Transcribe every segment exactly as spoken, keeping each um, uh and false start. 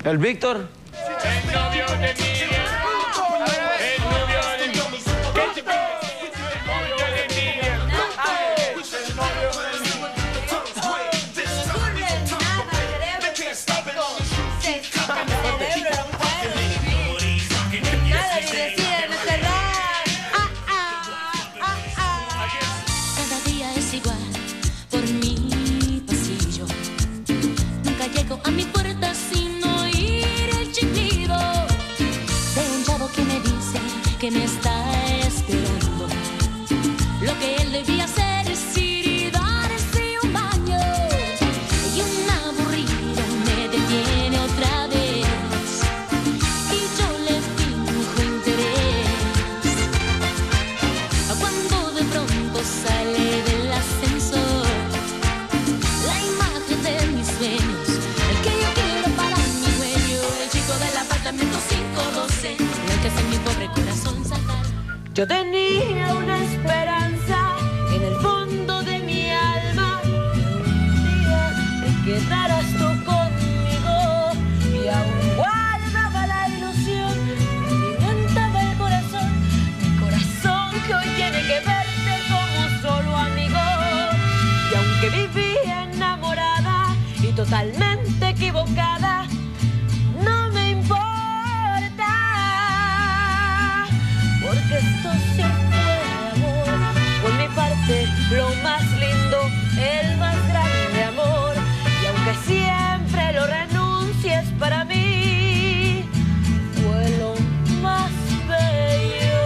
¿El Víctor? El novio de Miriam. El novio de Miriam. Cada día es igual por mi pasillo. Nunca llego a mi puerta sin oír el chiflido de un chavo que me dice que me está esperando. Lo que él debía hacer es ir y darse un baño. Y un aburrido me detiene otra vez y yo le finjo interés. Cuando de pronto sale del ascensor la imagen de mis sueños, el que yo quiero para mi dueño, el chico del apartamento quinientos doce, el que hace mi pobre corazón saltar. Yo tenía una esperanza en el fondo de mi alma, un día te quedaras tú conmigo, y aún guardaba la ilusión, me alimentaba el corazón, mi corazón que hoy tiene que verte como solo amigo. Y aunque vivía enamorada y totalmente equivocada, no me importa, porque esto siempre fue amor. Por mi parte, lo más lindo, el más grande amor. Y aunque siempre lo renuncies, para mí fue lo más bello.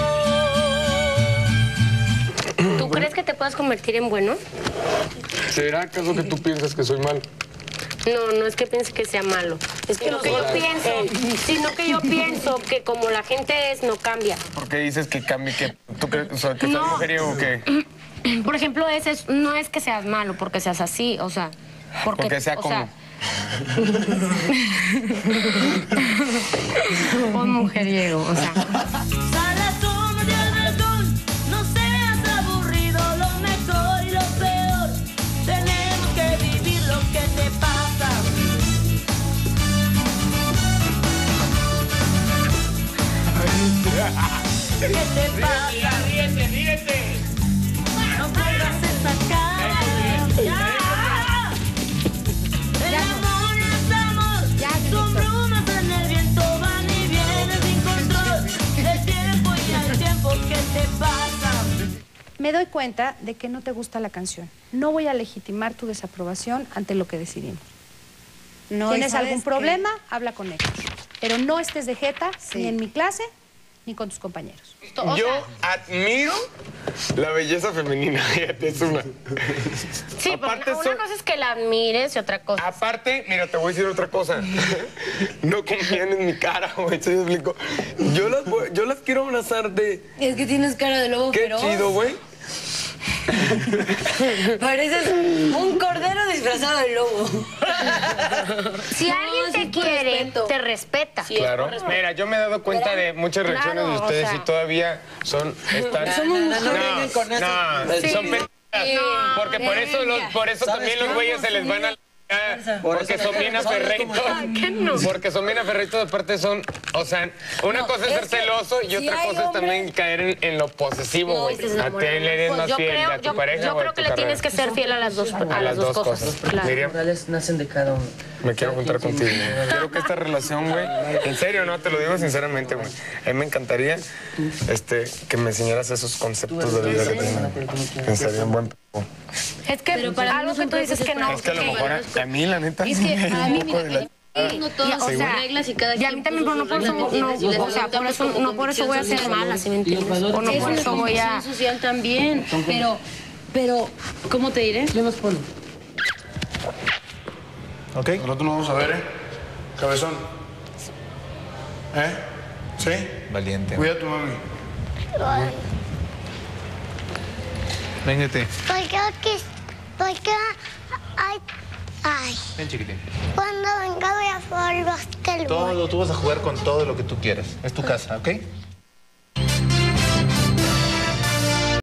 ¿Tú crees que te puedas convertir en bueno? ¿Será acaso que tú piensas que soy malo? No, no es que piense que sea malo. Es que lo que yo pienso, sino que yo pienso que como la gente es, no cambia. ¿Por qué dices que cambie? ¿Que tú crees, o sea, que No. soy mujeriego o qué? Por ejemplo, ese es- no es que seas malo porque seas así, o sea... Porque, Porque sea o como... o mujeriego, o sea... Sal a sombra del balcón, no seas aburrido, lo mejor y lo peor. Tenemos que vivir lo que te pasa. ¿Qué te pasa? ¡Ríete, ríete! No pongas esa cara. ¡Ya! El amor es amor, son brumas en el viento, van y vienen sin control. El tiempo y el tiempo, ¿qué te pasa? Me doy cuenta de que no te gusta la canción. No voy a legitimar tu desaprobación ante lo que decidimos. No, ¿Tienes ¿y sabes algún qué? problema? Habla con ellos. Pero no estés de jeta Sí. ni en mi clase ni con tus compañeros. O Yo sea, admiro la belleza femenina, fíjate, es una. Sí, Aparte pero una son- cosa es que la admires y otra cosa... Aparte, mira, te voy a decir otra cosa. No confían en mi cara, güey, ¿sí me explico? Yo las, voy- yo las quiero abrazar de... Es que tienes cara de lobo Qué feroz. chido, güey. Pareces un cordero disfrazado de lobo. Si No, alguien te sí, por quiere, respeto. te respeta. Claro. Mira, yo me he dado cuenta de muchas reacciones Claro, de o ustedes sea. y todavía son... Están... Somos mujeres. No, vengan con eso. no, Sí. son pendejas. Porque por eso, los, por eso también los güeyes se les van a... Porque son bien aferritos. ¿Qué no? Porque son bien aferritos, aparte son... O sea, una No, cosa es es ser que celoso y si otra hay cosa es hombres- también caer en, en lo posesivo, No, güey. dices A ti enamorado. le eres Pues más yo fiel creo, a tu yo, pareja yo o a creo tu que le carrera. tienes que ser fiel a las dos, a las dos cosas. Claro. Miriam, Nacen de cada uno. me quiero juntar contigo. Quiero que esta relación, güey, en serio, no, te lo digo sinceramente, güey. A mí me encantaría este, que me enseñaras esos conceptos de vida que tengo. Que sería un buen... Es que Pero para mí algo no que son tú dices cosas que no. Es que a lo que- mejor a, a mí, la neta, Es que a mí, un poco de la... mira, no todas Ya, o son sea, reglas y cada y a mí también, pero no por eso, no, o sea, por eso, no por eso voy a ser mala, ¿sí me entiendes? O no es por una eso voy a... construcción social también, pero, pero, ¿cómo te diré? ¿Qué nos pone? Ok. Nosotros nos vamos a ver, ¿eh? Cabezón. ¿Eh? ¿Sí? Valiente. Cuida a tu mami. Véngate. Porque aquí, porque hay, ay, Ven, chiquitín. cuando venga voy a jugar básquetbol. Todo, tú vas a jugar con todo lo que tú quieras. Es tu casa, ¿ok?